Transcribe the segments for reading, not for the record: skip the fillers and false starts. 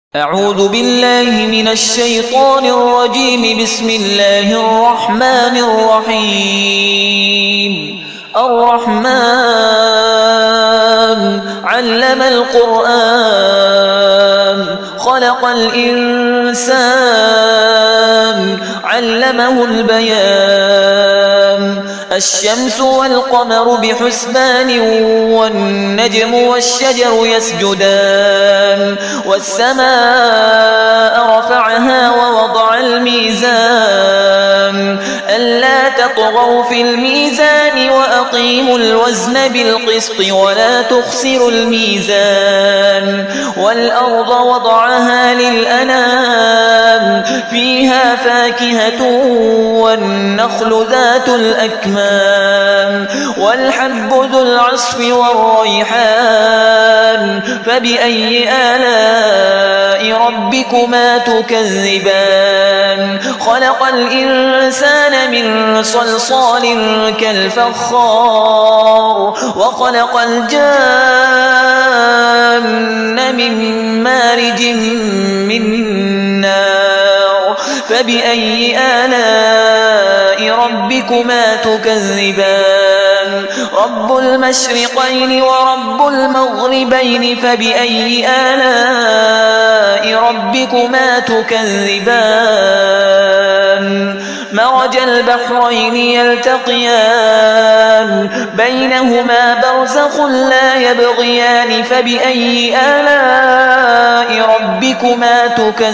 أعوذ بالله من الشيطان الرجيم. بسم الله الرحمن الرحيم. الرحمن علم القرآن خلق الإنسان علمه البيان. الشمس والقمر بحسبان والنجم والشجر يسجدان. والسماء رفعها ووضع الميزان ألا تطغوا في الميزان وأقيموا الوزن بالقسط ولا تخسروا الميزان. والأرض وضعها للأنام فيها فاكهة والنخل ذات الأكمام والحب ذو العصف والريحان. فبأي آلاء ربكما تكذبان؟ خلق الإنسان من صلصال كالفخار وخلق الجان من مارج من نار. فبأي آلاء ربكما تكذبان؟ رب المشرقين ورب المغربين. فبأي آلاء ربكما تكذبان؟ مرج البحرين يلتقيان بينهما برزخ لا يبغيان. فبأي آلاء ربكما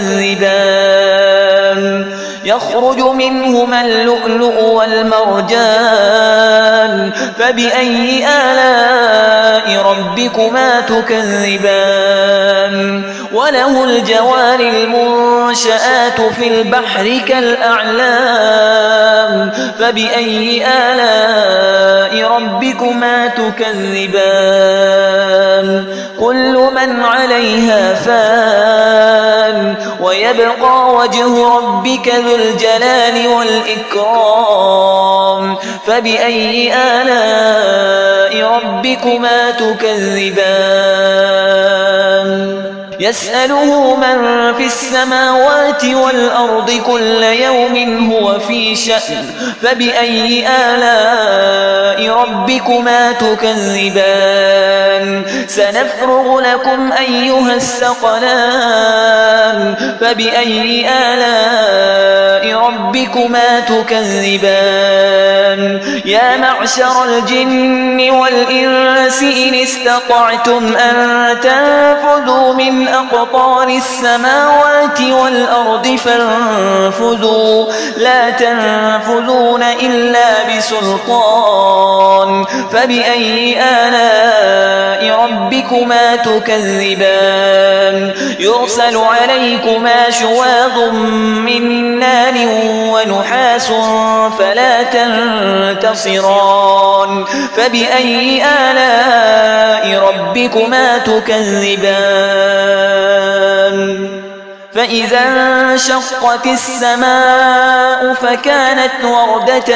تكذبان؟ يخرج منهما اللؤلؤ والمرجان. فبأي آلاء ربكما تكذبان؟ وله الجوار المنشآت في البحر كالأعلام. فبأي آلاء ربكما تكذبان؟ كل من عليها فان ويبقى وجه ربك ذو الجلال والإكرام. فبأي آلاء ربكما تكذبان؟ يسأله من في السماوات والأرض كل يوم هو في شأن. فبأي آلاء ربكما تكذبان؟ سنفرغ لكم أيها الثقلان. فبأي آلاء ربكما تكذبان؟ يا معشر الجن والإنس إن استطعتم أن تنفذوا من أقطار السماوات والأرض فانفذوا لا تنفذون إلا بسلطان. فبأي آلاء ربكما تكذبان؟ يرسل عليكما شواظ من نار ونحاس فلا تنتصران. فبأي آلاء ربكما تكذبان؟ فإذا انشقت السماء فكانت وردة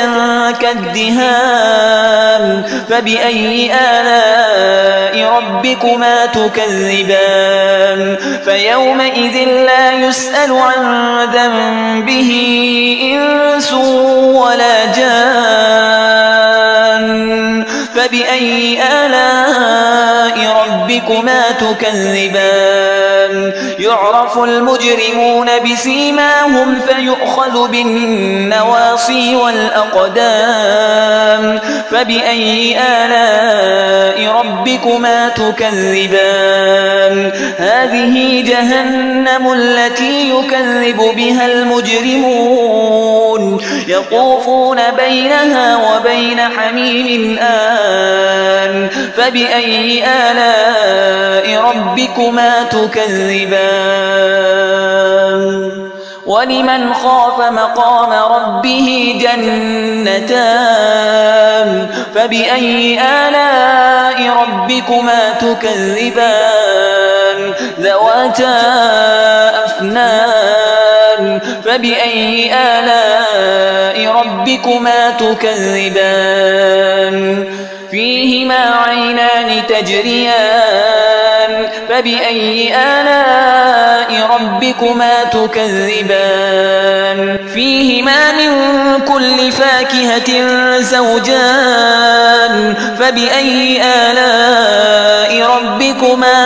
كالدهان. فبأي آلاء ربكما تكذبان؟ فيومئذ لا يسأل عن ذنبه إنس ولا جان. فبأي آلاء ربكما تكذبان؟ يعرف المجرمون بسيماهم فيؤخذ بالنواصي والأقدام. فبأي آلاء ربكما تكذبان؟ هذه جهنم التي يكذب بها المجرمون يطوفون بينها وبين حميم آن. فبأي آلاء ربكما تكذبان؟ ولمن خاف مقام ربه جنتان. فبأي آلاء ربكما تكذبان؟ ذواتا أفنان. فبأي آلاء ربكما تكذبان؟ فيهما عينان تجريان فبأي آلاء ربكما تكذبان فيهما من كل فاكهة زوجان فبأي آلاء ربكما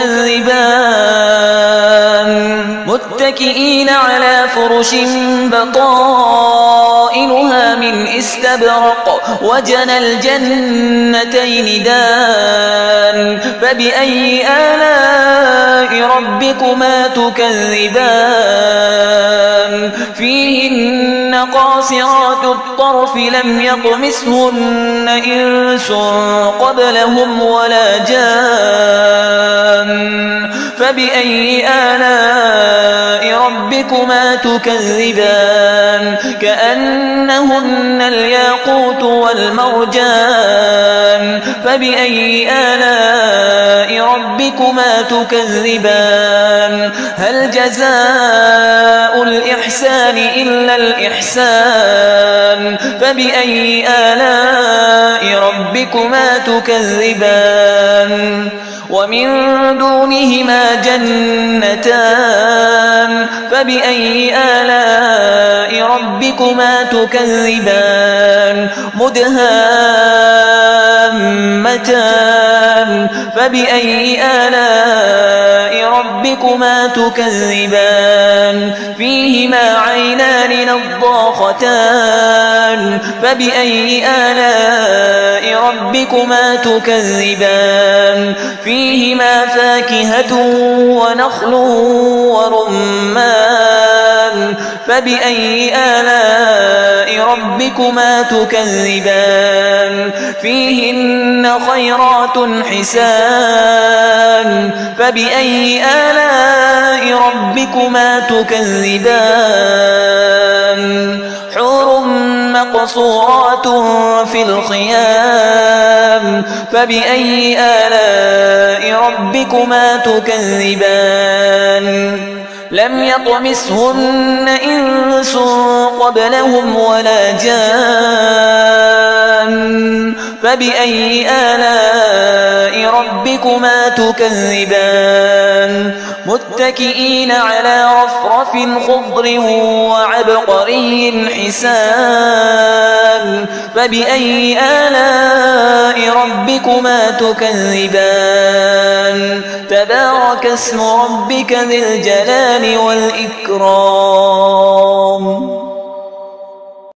تكذبان متكئين على فرش بطائنها من استبرق وجنى الجنتين دان فبأي آلاء ربكما تكذبان فيهن قاصرات الطرف لم يطمثهن إنس قبلهم ولا جان فبأي آلاء ربكما تكذبان كأنهن الياقوت والمرجان فبأي آلاء ربكما تكذبان هل جزاء الإحسان إلا الإحسان فبأي آلاء ربكما تكذبان ومن دونهما جنتان فبأي آلاء ربكما تكذبان مدهامتان فبأي آلاء ربكما تكذبان فيهما عينان نضاختان فبأي آلاء ربكما تكذبان فيهما فاكهة ونخل ورمان فبأي آلاء ربكما تكذبان فيهن خيرات حسان فبأي آلاء ربكما تكذبان حور مقصورات في الخيام فبأي آلاء ربكما تكذبان لم يطمثهن إنس قبلهم ولا جان فبأي آلاء ربكما تكذبان متكئين على رفرف خضر وعبقري حسان فبأي آلاء ربكما تكذبان تبارك اسم ربك ذي الجلال والإكرام